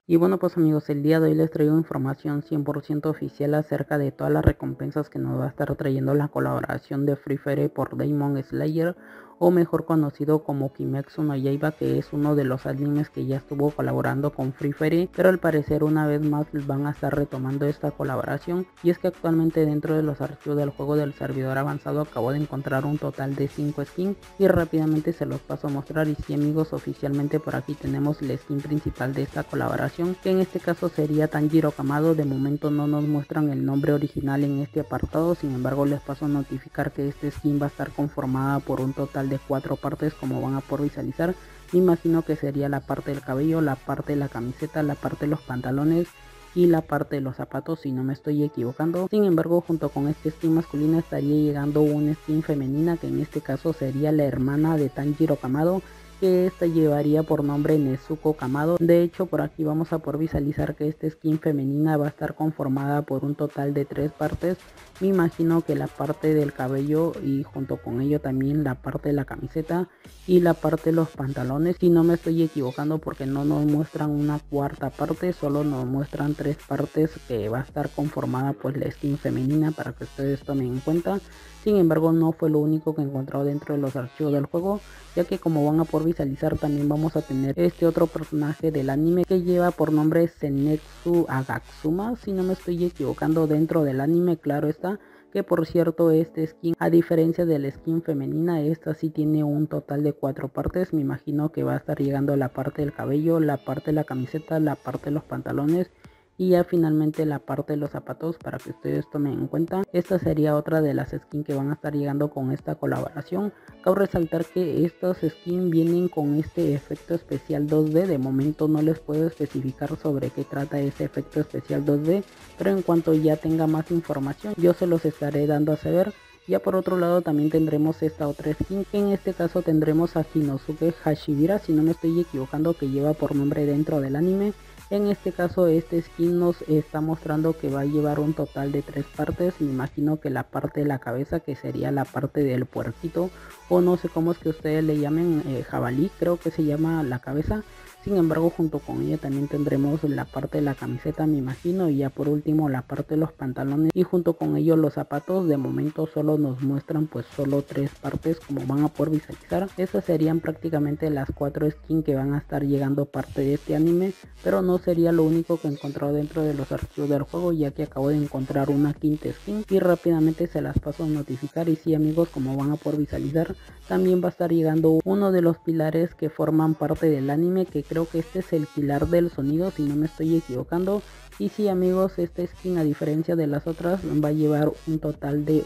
Y bueno pues amigos, el día de hoy les traigo información 100% oficial acerca de todas las recompensas que nos va a estar trayendo la colaboración de Free Fire por Demon Slayer, o mejor conocido como Kimetsu no Yaiba, que es uno de los animes que ya estuvo colaborando con Free Fire, pero al parecer una vez más van a estar retomando esta colaboración. Y es que actualmente dentro de los archivos del juego del servidor avanzado acabo de encontrar un total de 5 skins y rápidamente se los paso a mostrar. Y sí amigos, oficialmente por aquí tenemos la skin principal de esta colaboración, que en este caso sería Tanjiro Kamado. De momento no nos muestran el nombre original en este apartado, sin embargo les paso a notificar que este skin va a estar conformada por un total de 4 partes, como van a poder visualizar. Me imagino que sería la parte del cabello, la parte de la camiseta, la parte de los pantalones y la parte de los zapatos, si no me estoy equivocando. Sin embargo, junto con este skin masculina estaría llegando una skin femenina, que en este caso sería la hermana de Tanjiro Kamado, que esta llevaría por nombre Nezuko Kamado. De hecho, por aquí vamos a poder visualizar que esta skin femenina va a estar conformada por un total de 3 partes. Me imagino que la parte del cabello y junto con ello también la parte de la camiseta y la parte de los pantalones, si no me estoy equivocando, porque no nos muestran una cuarta parte, solo nos muestran 3 partes que va a estar conformada pues la skin femenina, para que ustedes tomen en cuenta. Sin embargo, no fue lo único que he encontrado dentro de los archivos del juego, ya que como van a poder visualizar también vamos a tener este otro personaje del anime que lleva por nombre Zenitsu Agatsuma, si no me estoy equivocando, dentro del anime, claro está. Que por cierto, este skin, a diferencia de la skin femenina, esta sí tiene un total de 4 partes. Me imagino que va a estar llegando la parte del cabello, la parte de la camiseta, la parte de los pantalones y ya finalmente la parte de los zapatos, para que ustedes tomen en cuenta. Esta sería otra de las skins que van a estar llegando con esta colaboración. Cabe resaltar que estos skins vienen con este efecto especial 2D. De momento no les puedo especificar sobre qué trata ese efecto especial 2D, pero en cuanto ya tenga más información yo se los estaré dando a saber. Ya por otro lado también tendremos esta otra skin, que en este caso tendremos a Hinosuke Hashibira, si no me estoy equivocando, que lleva por nombre dentro del anime. En este caso este skin nos está mostrando que va a llevar un total de 3 partes. Me imagino que la parte de la cabeza, que sería la parte del puerquito, o no sé cómo es que ustedes le llamen, jabalí creo que se llama la cabeza. Sin embargo, junto con ella también tendremos la parte de la camiseta, me imagino, y ya por último la parte de los pantalones y junto con ellos los zapatos. De momento solo nos muestran pues solo 3 partes, como van a poder visualizar. Esas serían prácticamente las 4 skins que van a estar llegando parte de este anime, pero no sería lo único que he encontrado dentro de los archivos del juego, ya que acabo de encontrar una quinta skin y rápidamente se las paso a notificar. Y sí amigos, como van a poder visualizar, también va a estar llegando uno de los pilares que forman parte del anime, que creo que este es el pilar del sonido, si no me estoy equivocando. Y sí amigos, esta skin, a diferencia de las otras, va a llevar un total de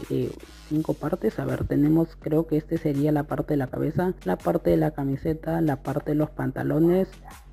5 partes. A ver, tenemos, creo que este sería la parte de la cabeza, la parte de la camiseta, la parte de los pantalones.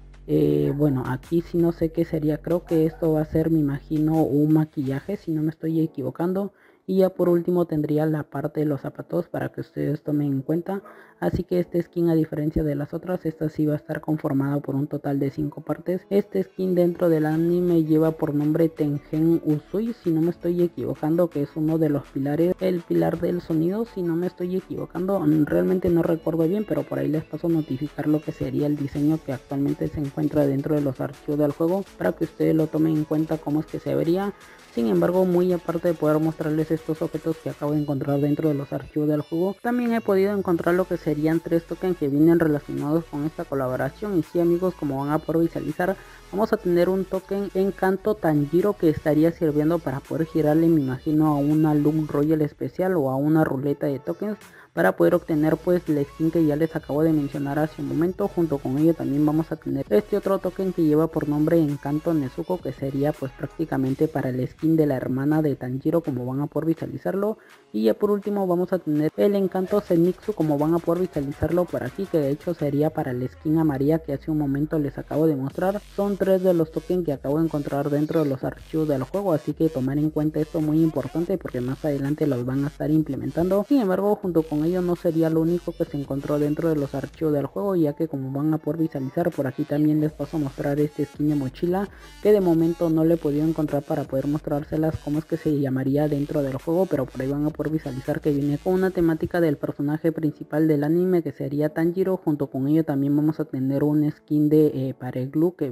Bueno, aquí sí no sé qué sería, creo que esto va a ser, me imagino, un maquillaje, si no me estoy equivocando. Y ya por último tendría la parte de los zapatos, para que ustedes tomen en cuenta. Así que este skin, a diferencia de las otras, esta sí va a estar conformado por un total de 5 partes. Este skin dentro del anime lleva por nombre Tengen Usui, si no me estoy equivocando, que es uno de los pilares, el pilar del sonido, si no me estoy equivocando. Realmente no recuerdo bien, pero por ahí les paso a notificar lo que sería el diseño que actualmente se encuentra dentro de los archivos del juego, para que ustedes lo tomen en cuenta cómo es que se vería. Sin embargo, muy aparte de poder mostrarles estos objetos que acabo de encontrar dentro de los archivos del juego, también he podido encontrar lo que serían 3 tokens que vienen relacionados con esta colaboración. Y sí amigos, como van a poder visualizar, vamos a tener un token Encanto Tanjiro, que estaría sirviendo para poder girarle, me imagino, a una Loom Royal especial o a una ruleta de tokens, para poder obtener pues la skin que ya les acabo de mencionar hace un momento. Junto con ello también vamos a tener este otro token que lleva por nombre Encanto Nezuko, que sería pues prácticamente para el skin de la hermana de Tanjiro, como van a poder visualizarlo. Y ya por último vamos a tener el Encanto Zenitsu, como van a poder visualizarlo por aquí, que de hecho sería para el skin amarilla que hace un momento les acabo de mostrar. Son 3 de los tokens que acabo de encontrar dentro de los archivos del juego, así que tomar en cuenta esto muy importante, porque más adelante los van a estar implementando. Sin embargo, junto con ello no sería lo único que se encontró dentro de los archivos del juego, ya que como van a poder visualizar por aquí, también les paso a mostrar este skin de mochila, que de momento no le he podido encontrar para poder mostrárselas cómo es que se llamaría dentro del juego, pero por ahí van a poder visualizar que viene con una temática del personaje principal del anime, que sería Tanjiro. Junto con ello también vamos a tener un skin de Pareglu, que va a venir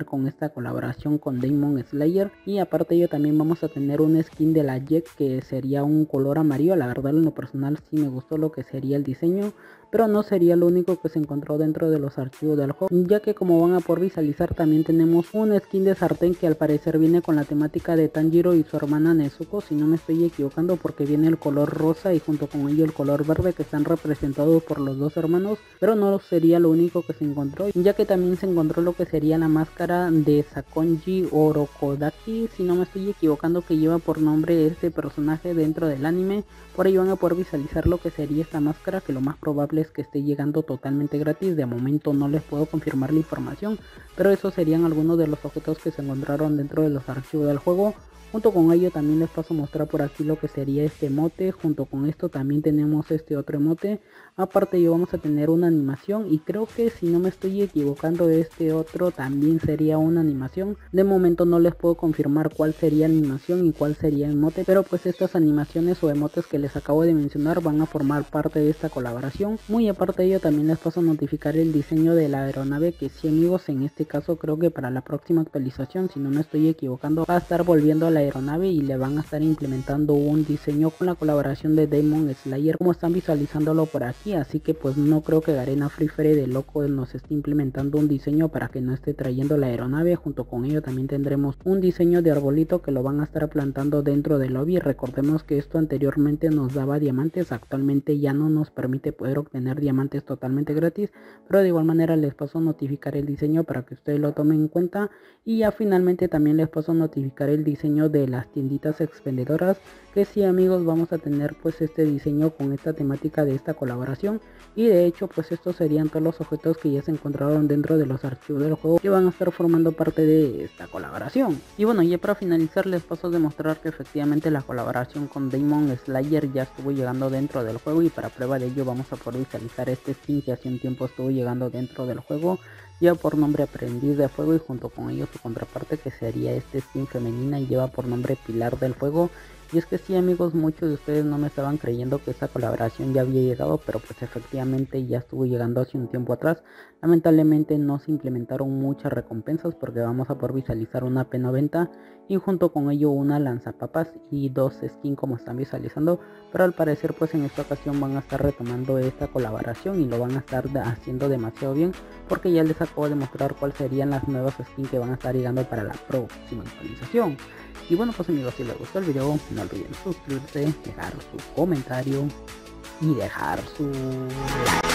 tener con esta colaboración con Demon Slayer. Y aparte de ello también vamos a tener un skin de la Jack que sería un color amarillo. La verdad en lo personal sí me gustó lo que sería el diseño, pero no sería lo único que se encontró dentro de los archivos del juego, ya que como van a poder visualizar también tenemos un skin de sartén que al parecer viene con la temática de Tanjiro y su hermana Nezuko, si no me estoy equivocando, porque viene el color rosa y junto con ello el color verde, que están representados por los dos hermanos, pero no sería lo único que se encontró, ya que también se encontró lo que sería la máscara de Sakonji Orokodaki, si no me estoy equivocando, que lleva por nombre este personaje dentro del anime. Por ello van a poder visualizar lo que sería esta máscara, que lo más probable es que esté llegando totalmente gratis. De momento no les puedo confirmar la información, pero esos serían algunos de los objetos que se encontraron dentro de los archivos del juego. Junto con ello también les paso a mostrar por aquí lo que sería este emote. Junto con esto también tenemos este otro emote. Aparte yo vamos a tener una animación, y creo que si no me estoy equivocando este otro también sería una animación. De momento no les puedo confirmar cuál sería la animación y cuál sería el emote, pero pues estas animaciones o emotes que les acabo de mencionar van a formar parte de esta colaboración. Muy aparte de ello también les paso a notificar el diseño de la aeronave, que sí amigos, en este caso creo que para la próxima actualización, si no me estoy equivocando, va a estar volviendo a la aeronave y le van a estar implementando un diseño con la colaboración de Demon Slayer, como están visualizándolo por aquí. Así que pues no creo que Garena Free Fire de loco nos esté implementando un diseño para que no esté trayendo la aeronave. Junto con ello también tendremos un diseño de arbolito que lo van a estar plantando dentro del lobby. Recordemos que esto anteriormente nos daba diamantes, actualmente ya no nos permite poder obtener diamantes totalmente gratis, pero de igual manera les paso a notificar el diseño para que ustedes lo tomen en cuenta. Y ya finalmente también les paso a notificar el diseño de las tienditas expendedoras, que sí amigos, vamos a tener pues este diseño con esta temática de esta colaboración. Y de hecho pues estos serían todos los objetos que ya se encontraron dentro de los archivos del juego, que van a estar formando parte de esta colaboración. Y bueno, ya para finalizar les paso a demostrar que efectivamente la colaboración con Demon Slayer ya estuvo llegando dentro del juego, y para prueba de ello vamos a poder visualizar este skin que hace un tiempo estuvo llegando dentro del juego, lleva por nombre Aprendiz de Fuego, y junto con ello su contraparte, que sería este skin femenina, y lleva por nombre Pilar del Fuego. Y es que sí amigos, muchos de ustedes no me estaban creyendo que esta colaboración ya había llegado, pero pues efectivamente ya estuvo llegando hace un tiempo atrás. Lamentablemente no se implementaron muchas recompensas, porque vamos a poder visualizar una P90 y junto con ello una lanzapapas y dos skins como están visualizando, pero al parecer pues en esta ocasión van a estar retomando esta colaboración y lo van a estar haciendo demasiado bien, porque ya les acabo de mostrar cuáles serían las nuevas skins que van a estar llegando para la próxima actualización. Y bueno pues amigos, si les gustó el video no olviden suscribirse, dejar su comentario y dejar su like.